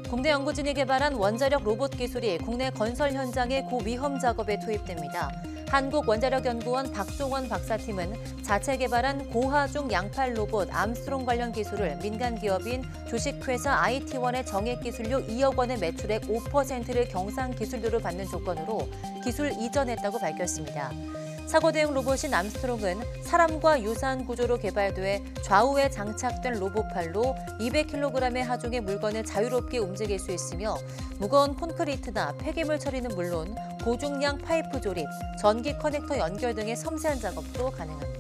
국내 연구진이 개발한 원자력 로봇 기술이 국내 건설 현장의 고위험 작업에 투입됩니다. 한국원자력연구원 박종원 박사팀은 자체 개발한 고하중 양팔 로봇 암스트롱 관련 기술을 민간 기업인 주식회사 IT원의 정액 기술료 2억 원의 매출액 5%를 경상 기술료로 받는 조건으로 기술 이전했다고 밝혔습니다. 사고 대응 로봇인 암스트롱은 사람과 유사한 구조로 개발돼 좌우에 장착된 로봇팔로 200kg의 하중의 물건을 자유롭게 움직일 수 있으며 무거운 콘크리트나 폐기물 처리는 물론 고중량 파이프 조립, 전기 커넥터 연결 등의 섬세한 작업도 가능합니다.